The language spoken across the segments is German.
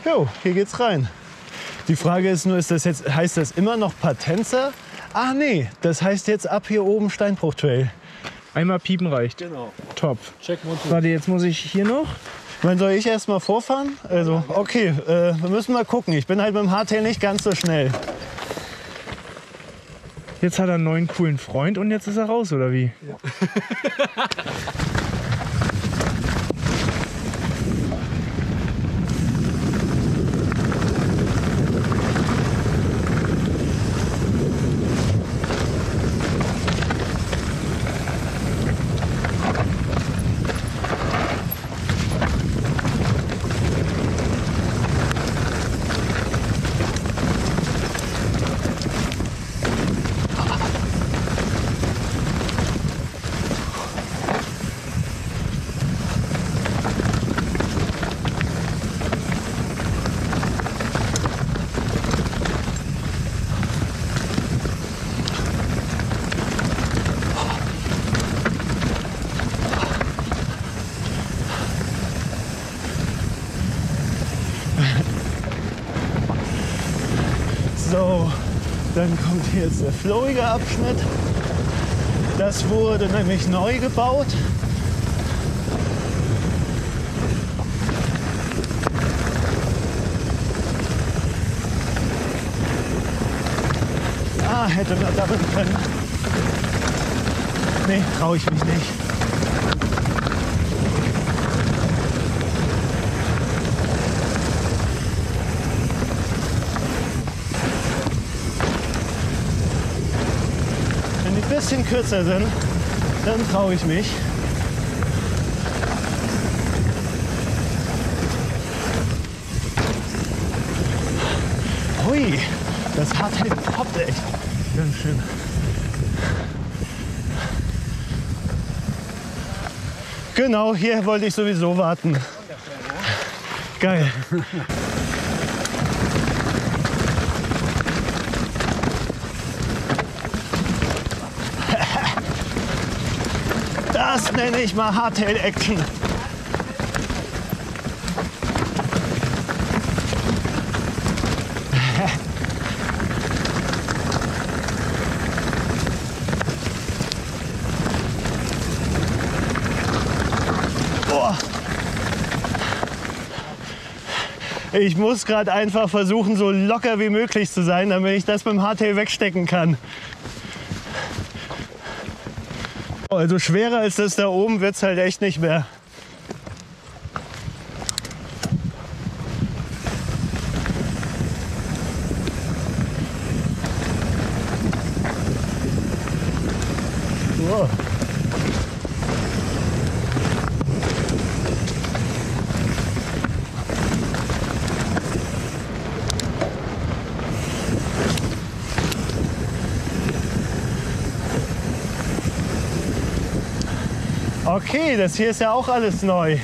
Jo, hier geht's rein. Die Frage ist nur, heißt das immer noch Patenza? Ach nee, das heißt jetzt ab hier oben Steinbruch Trail. Einmal piepen reicht. Genau. Top. Check Warte, jetzt muss ich hier noch. Wann soll ich erst mal vorfahren? Also, okay, wir müssen mal gucken. Ich bin halt mit dem Hardtail nicht ganz so schnell. Jetzt hat er einen neuen coolen Freund und jetzt ist er raus, oder wie? Ja. So, dann kommt hier jetzt der flowige Abschnitt. Das wurde nämlich neu gebaut. Ah, hätte man damit können. Nee, traue ich mich nicht. Wenn die ein bisschen kürzer sind, dann traue ich mich. Hui, das Hardtail poppt echt ganz schön. Genau, hier wollte ich sowieso warten. Geil. Das nenne ich mal Hardtail-Action. Boah. Ich muss gerade einfach versuchen, so locker wie möglich zu sein, damit ich das mit dem Hardtail wegstecken kann. Also schwerer als das da oben wird es halt echt nicht mehr. Wow. Okay, das hier ist ja auch alles neu.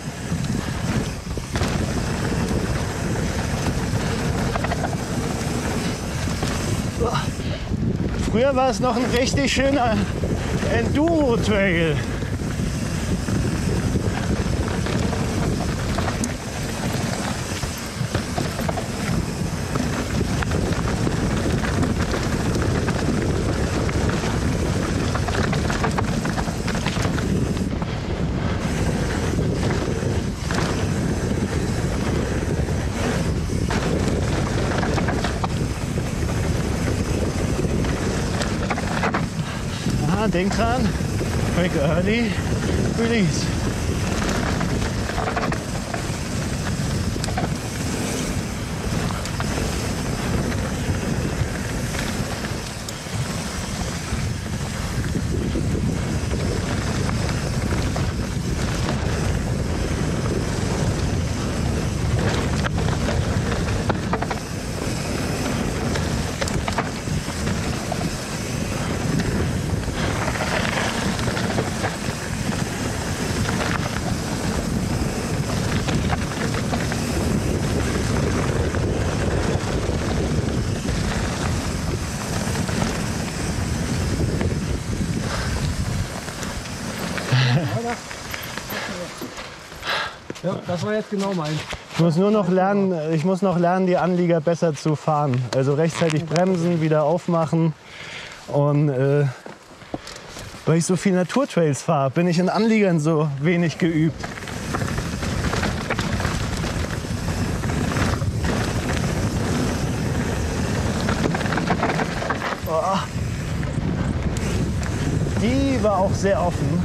Früher war es noch ein richtig schöner Enduro-Trail. Denk dran, quick early, release. Ja, das war jetzt genau meins. Ich muss nur noch lernen, die Anlieger besser zu fahren. Also rechtzeitig bremsen, wieder aufmachen. Und weil ich so viel Naturtrails fahre, bin ich in Anliegern so wenig geübt. Oh. Die war auch sehr offen.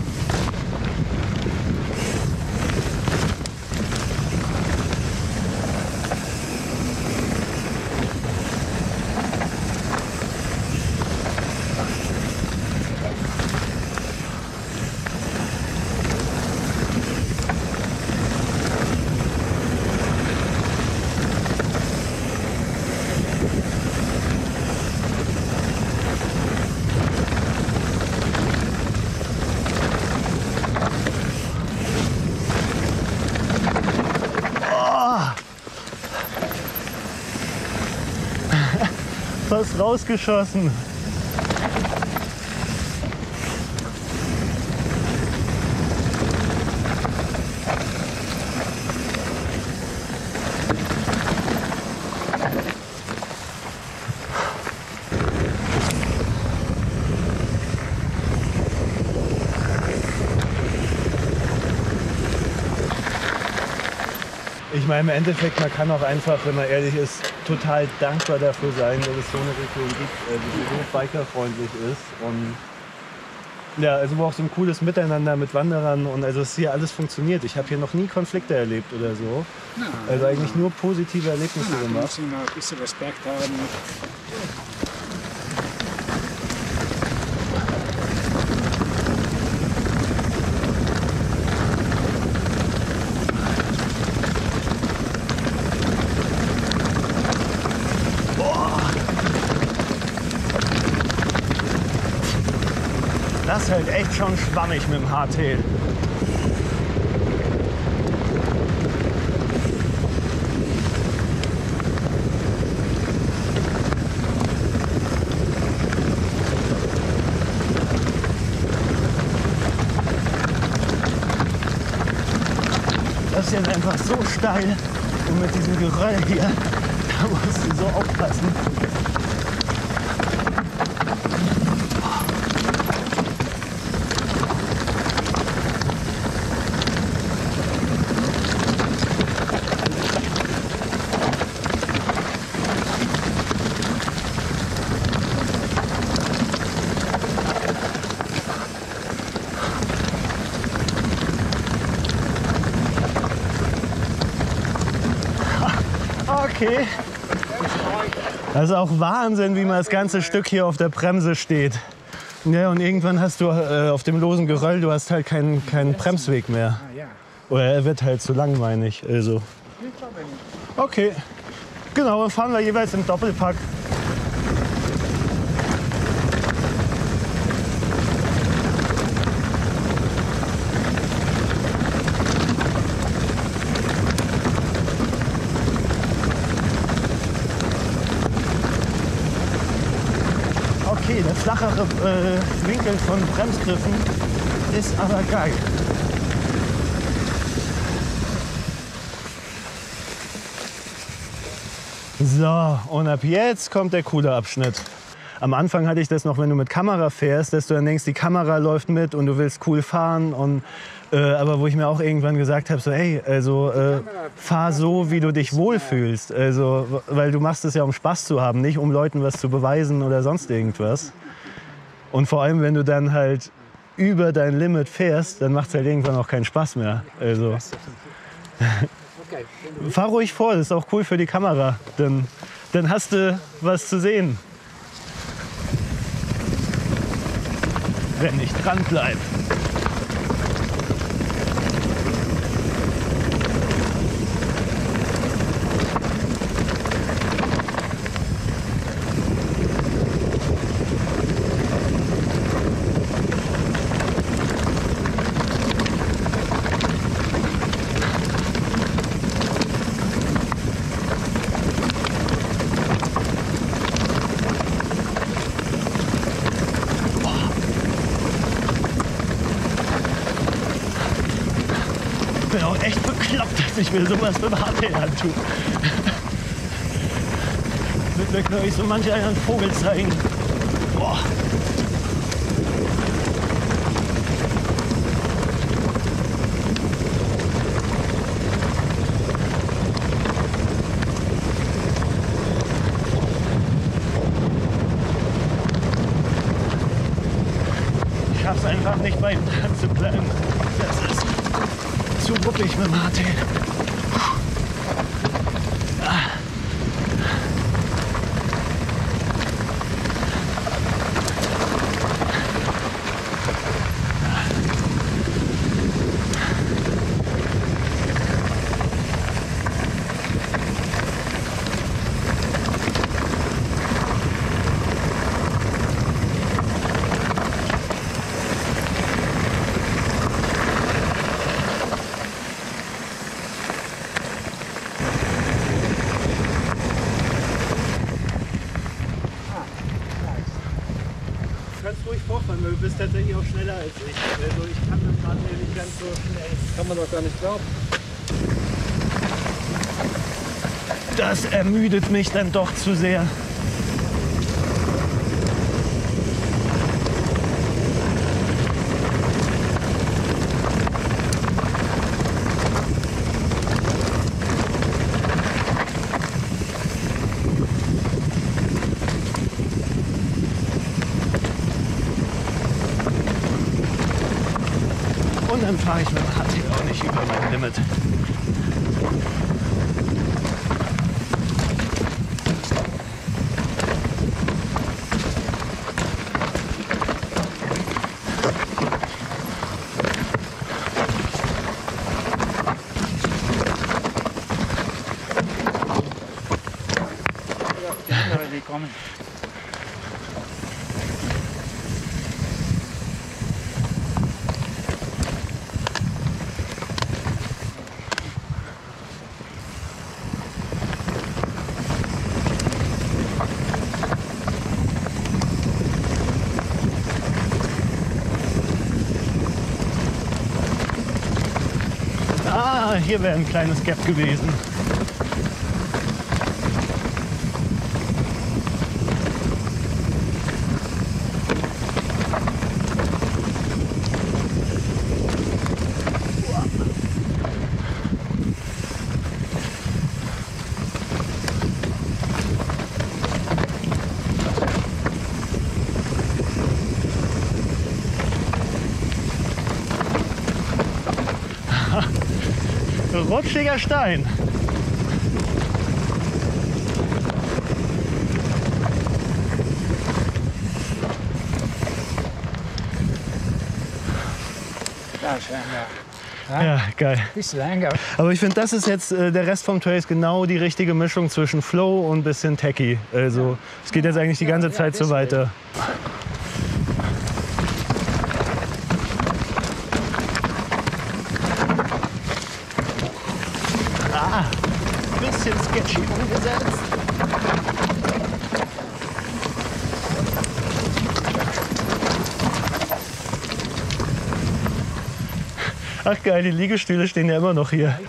Fast rausgeschossen. Ich meine, im Endeffekt, man kann auch einfach, wenn man ehrlich ist, total dankbar dafür sein, dass es so eine Region gibt, die so bikerfreundlich ist. Und ja, also wo auch so ein cooles Miteinander mit Wanderern und also es hier alles funktioniert. Ich habe hier noch nie Konflikte erlebt oder so. Also eigentlich nur positive Erlebnisse gemacht. Wir müssen ein bisschen Respekt haben. Das ist halt echt schon schwammig mit dem Hardtail. Das ist jetzt einfach so steil und mit diesem Geröll hier, da musst du so aufpassen. Okay. Das ist auch Wahnsinn, wie man das ganze Stück hier auf der Bremse steht. Ja, und irgendwann hast du auf dem losen Geröll, du hast halt keinen Bremsweg mehr. Oder er wird halt zu lang, meine ich. Also. Okay. Genau, dann fahren wir jeweils im Doppelpack. Okay, der flachere Winkel von Bremsgriffen ist aber geil. So, und ab jetzt kommt der coole Abschnitt. Am Anfang hatte ich das noch, wenn du mit Kamera fährst, dass du dann denkst, die Kamera läuft mit und du willst cool fahren. Und, aber wo ich mir auch irgendwann gesagt habe, so, hey, also fahr so, wie du dich wohlfühlst. Also, weil du machst es ja, um Spaß zu haben, nicht um Leuten was zu beweisen oder sonst irgendwas. Und vor allem, wenn du dann halt über dein Limit fährst, dann macht es halt irgendwann auch keinen Spaß mehr. Also fahr ruhig vor, das ist auch cool für die Kamera. Dann hast du was zu sehen. Wenn ich dran bleib. Ich will sowas mit Martin antun. Wird mir, glaube ich, so manch einen Vogel zeigen. Boah. Ich schaff's einfach nicht, bei ihm dran zu bleiben. Das ist zu ruppig mit Martin. Du kannst ruhig vorfahren, weil du bist tatsächlich auch schneller als ich. Also ich kann das Rad nicht ganz so schnell. Kann man doch gar nicht glauben. Das ermüdet mich dann doch zu sehr. Und dann fahre ich mit dem HT auch nicht über mein Limit. Willkommen. Ah, hier wäre ein kleines Gap gewesen. Rutschiger Stein. Ja, scheinbar. Ja, geil. Bisschen länger. Aber ich finde, das ist jetzt der Rest vom Trail ist genau die richtige Mischung zwischen Flow und bisschen Techie. Also es geht jetzt eigentlich die ganze Zeit so weiter. Ah, bisschen sketchy umgesetzt. Ach geil, die Liegestühle stehen ja immer noch hier.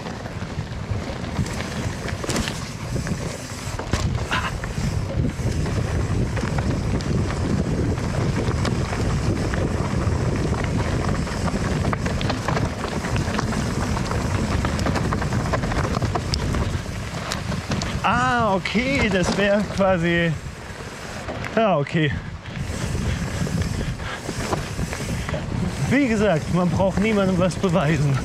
Ah, okay, das wäre quasi... Ja, okay. Wie gesagt, man braucht niemandem was beweisen.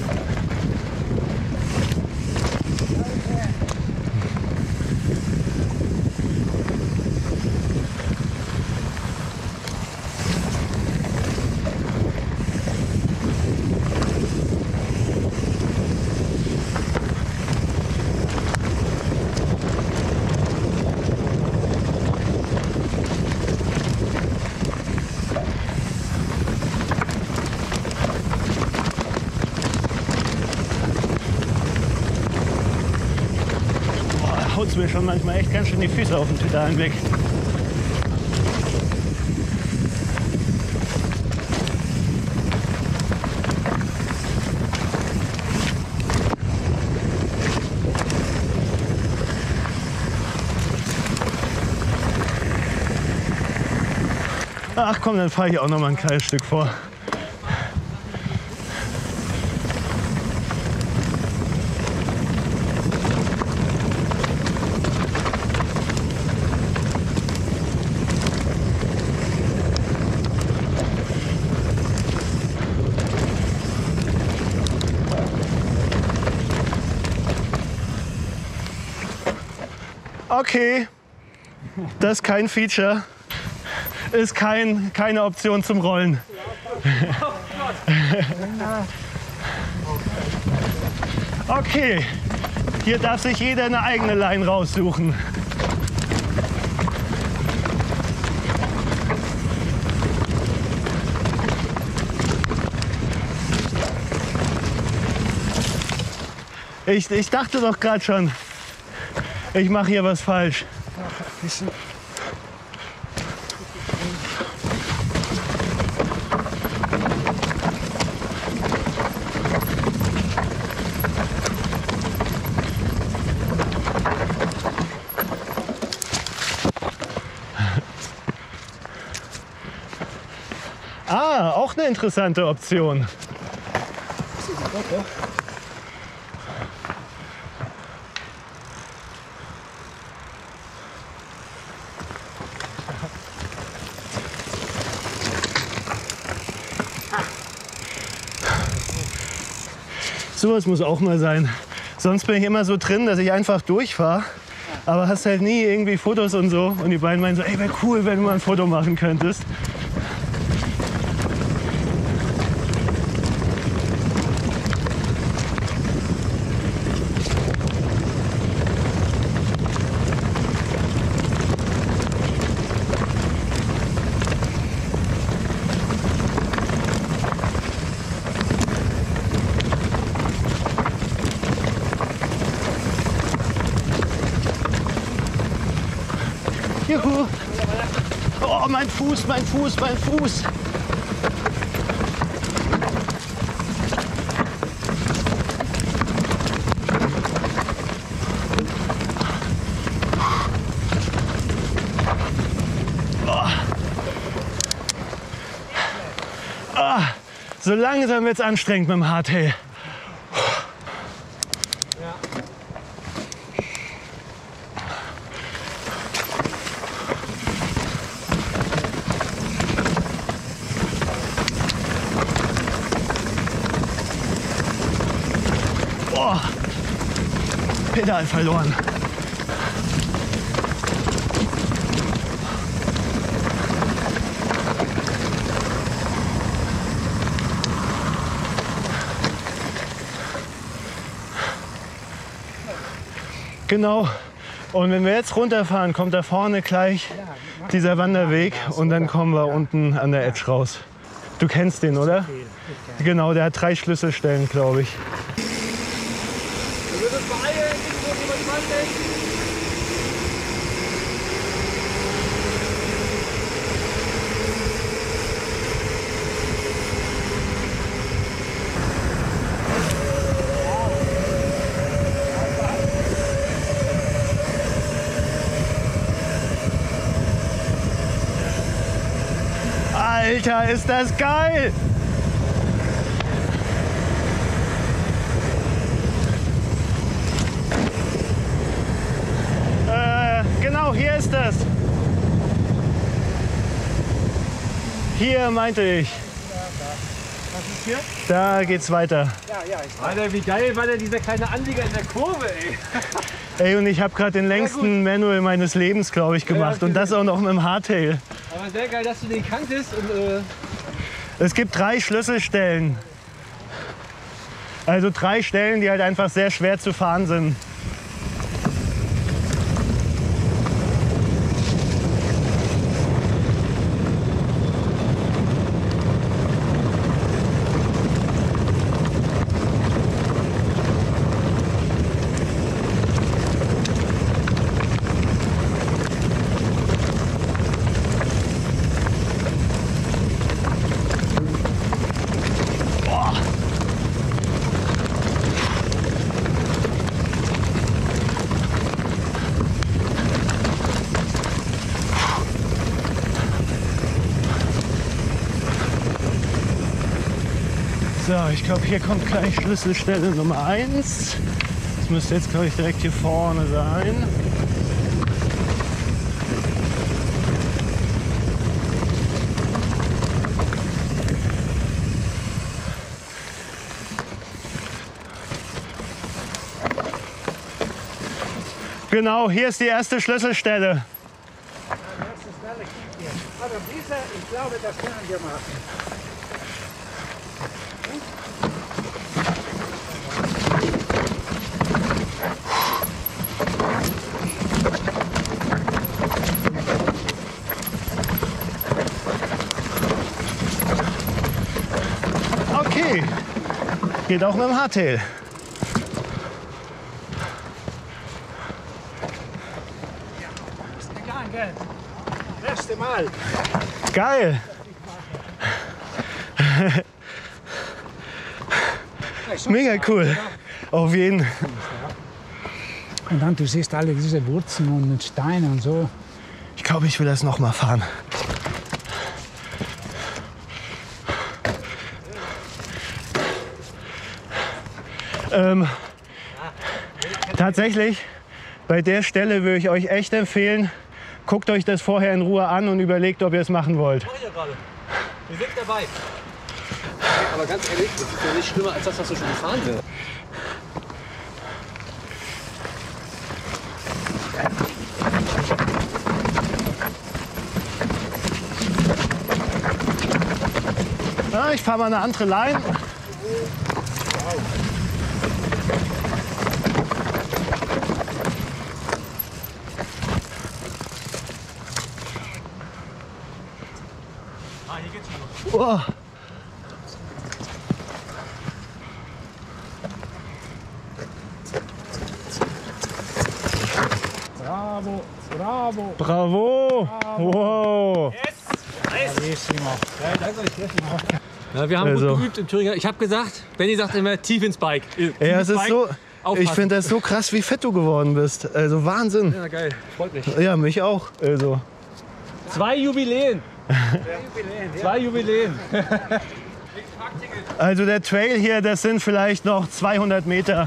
Haut mir schon manchmal echt ganz schön die Füße auf den Pedalen weg. Ach komm, dann fahre ich auch noch mal ein kleines Stück vor. Okay, das ist kein Feature, ist keine Option zum Rollen. Okay, hier darf sich jeder eine eigene Line raussuchen. Ich dachte doch gerade schon, ich mache hier was falsch. Ah, auch eine interessante Option. Sowas muss auch mal sein. Sonst bin ich immer so drin, dass ich einfach durchfahre. Aber hast halt nie irgendwie Fotos und so. Und die beiden meinen so, ey, wäre cool, wenn du mal ein Foto machen könntest. Juhu. Oh, mein Fuß, mein Fuß, mein Fuß. So langsam wird's anstrengend mit dem Hardtail. Oh, Pedal verloren. Genau. Und wenn wir jetzt runterfahren, kommt da vorne gleich dieser Wanderweg und dann kommen wir unten an der Edge raus. Du kennst den, oder? Genau, der hat 3 Schlüsselstellen, glaube ich. Alter, ist das geil! Genau, hier ist das. Hier meinte ich. Was ist hier? Da geht's weiter. Alter, wie geil war denn dieser kleine Anlieger in der Kurve, ey? Ey, und ich habe gerade den längsten Manual meines Lebens, glaube ich, gemacht. Und das auch noch mit dem Hardtail. Aber sehr geil, dass du den kanntest. Und, Es gibt 3 Schlüsselstellen. Also 3 Stellen, die halt einfach sehr schwer zu fahren sind. So, ich glaube, hier kommt gleich Schlüsselstelle Nummer 1. Das müsste jetzt, glaube ich, direkt hier vorne sein. Genau, hier ist die erste Schlüsselstelle. Also diese, ich glaube, das können wir machen. Okay, geht auch mit dem Hardtail. Erste Mal. Geil. Mega cool. Auf jeden. Und dann, du siehst alle diese Wurzeln und Steine und so. Ich glaube, ich will das noch mal fahren. Tatsächlich, bei der Stelle würde ich euch echt empfehlen, guckt euch das vorher in Ruhe an und überlegt, ob ihr es machen wollt. Mach ich ja gerade. Wir sind dabei. Aber ganz ehrlich, das ist ja nicht schlimmer als das, was du schon gefahren bist. Ja, ich fahre mal eine andere Line. Oh. Bravo, bravo. Bravo! Wow! Ja, wir haben Also. gut geübt im Thüringer. Ich habe gesagt, Benny sagt immer tief ins Bike. Ja, es ist so. Aufpassen. Ich finde das so krass, wie fett du geworden bist. Also Wahnsinn. Ja, geil. Freut mich. Ja, mich auch. Also. 2 Jubiläen. 2 Jubiläen. Also der Trail hier, das sind vielleicht noch 200 Meter.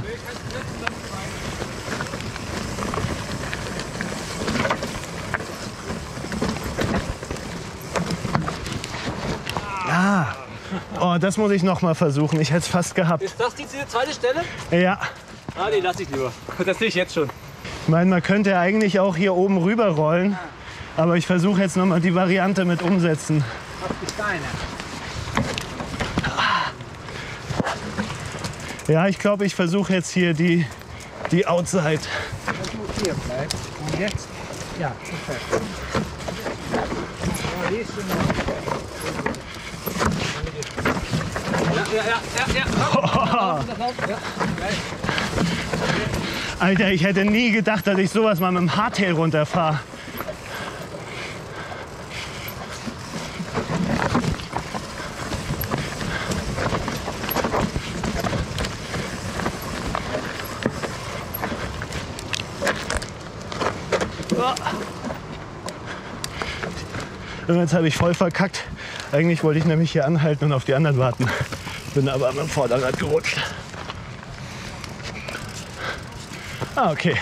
Ah. Oh, das muss ich noch mal versuchen. Ich hätte es fast gehabt. Ist das die zweite Stelle? Ja. Ah, nee, lass ich lieber. Das sehe ich jetzt schon. Ich meine, man könnte eigentlich auch hier oben rüber rollen. Aber ich versuche jetzt noch mal die Variante mit umsetzen. Auf die Steine. Ja, ich glaube, ich versuche jetzt hier die Outside. Das muss hier bleiben. Und jetzt? Ja, perfekt. Ja, hier sind Alter, ich hätte nie gedacht, dass ich sowas mal mit dem Hardtail runterfahre. Und jetzt habe ich voll verkackt. Eigentlich wollte ich nämlich hier anhalten und auf die anderen warten. Bin aber am Vorderrad gerutscht. Ah, okay.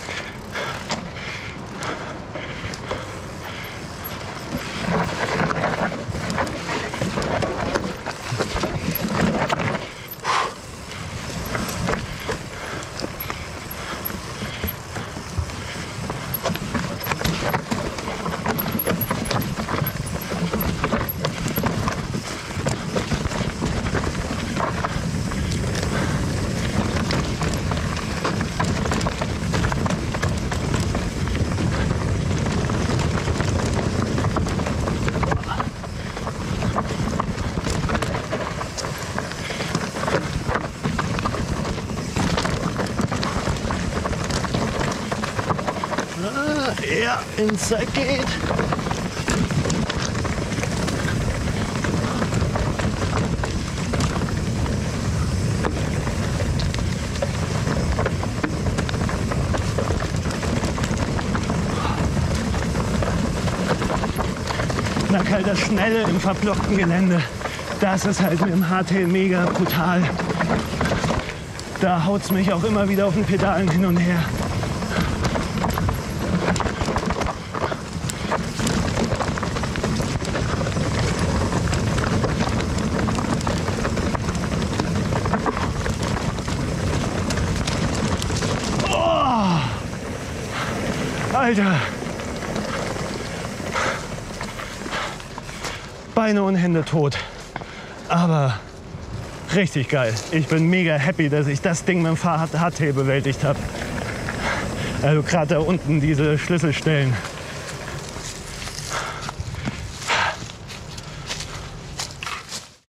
Ja, Inside geht. Na, halt das Schnelle im verblockten Gelände. Das ist halt mit dem Hardtail mega brutal. Da haut es mich auch immer wieder auf den Pedalen hin und her. Oh! Alter! Beine und Hände tot. Aber richtig geil. Ich bin mega happy, dass ich das Ding mit dem Hardtail bewältigt habe. Also gerade da unten diese Schlüsselstellen.